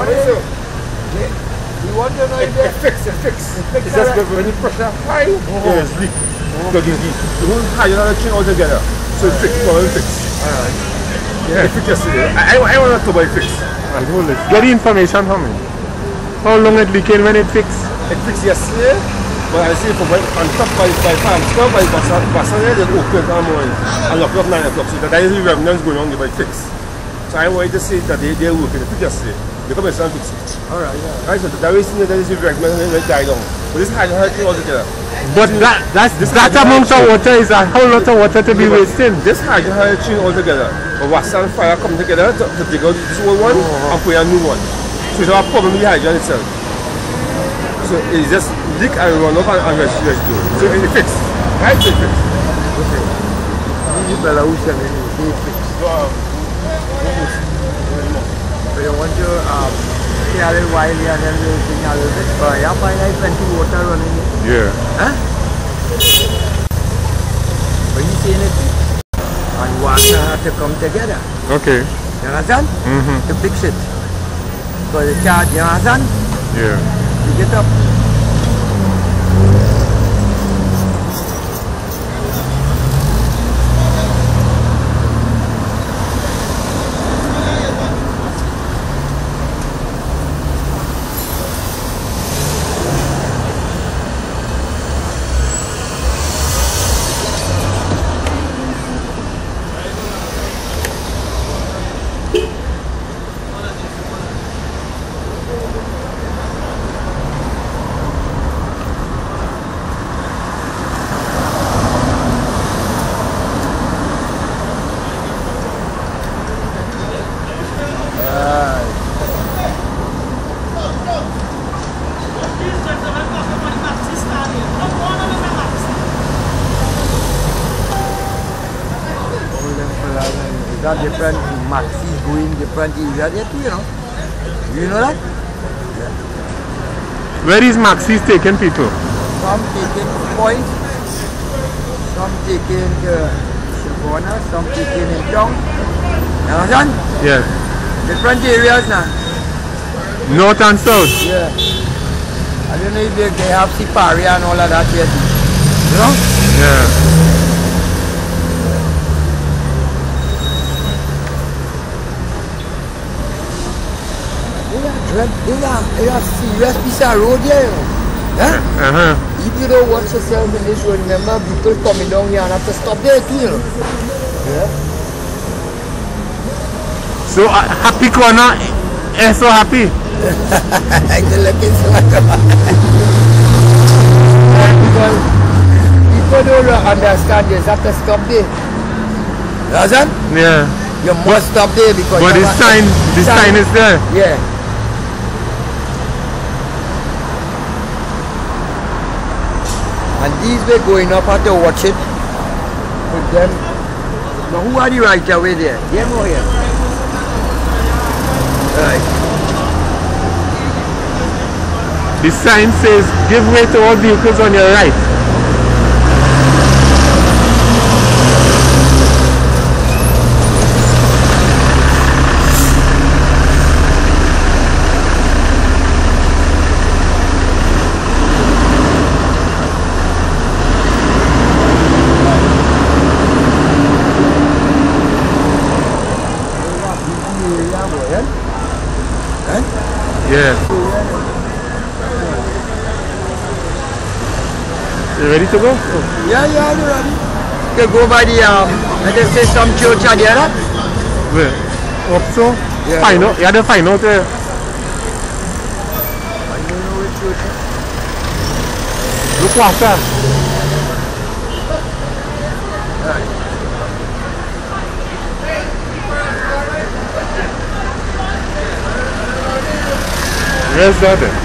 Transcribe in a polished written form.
You want to know it fixes. It's just when you pressure high, there's leak. Because the whole hydraulic chain altogether. So it fixes, well, it fixes. Alright. Yeah. It fixes yesterday. I want to buy fix. Right, hold it. Get the information for me. How long it leaking when it fixed? It fixed yesterday. But I see from on top by farm, stop by Bassana, they open that morning and lock up 9 o'clock. So that is the remnants going on, they might fix. So I wanted to say that they're working. They fix yesterday. They come and fix it. Alright, yeah. Right, so that is the remnants that die down. But this is all together. But that amount of water is a whole lot of water to be wasting. This hydraulic chain all together. But water and fire come together to take out this old one and put a new one. So it's a problem with the hydraulic itself. So it's just leak and run off and residue. So it's fixed. Right? So it's fixed. Okay. This is Bella who said it's fixed. So you want to stay a little while here and then we'll sing a little bit. But you find like plenty water running in. Yeah. Huh? But you saying it and water have to come together. Okay. You understand? To fix it. Because the charge, you understand? Yeah. You get up. Different maxis going different areas there too, you know. You know that? Yeah. Where is Maxis taking people? Some taking Point, some taking Shavona, some taking in Chong. You understand? Yes. Different areas now. North and south? Yeah. I don't know if they have Siparia and all of that yet. You know? Yeah. They are serious piece of road here. Huh? If you don't watch yourself in this road, remember people coming down here and have to stop there too, you know. Yeah. So happy corner is so happy. The looking so people don't understand, you have to stop there. Understand? Yeah. You must stop there because. But this sign is there. Yeah. And these were going up, have to watch it with them. Now who are the right away there? Them or here? Right. The sign says give way to all vehicles on your right. Yeah. You ready to go? Yeah, you're ready. You go by the and they say some church are there. Where? Up so? Yeah. Final. You had to find out there. I don't know which church. Look water. Right. Where's that then?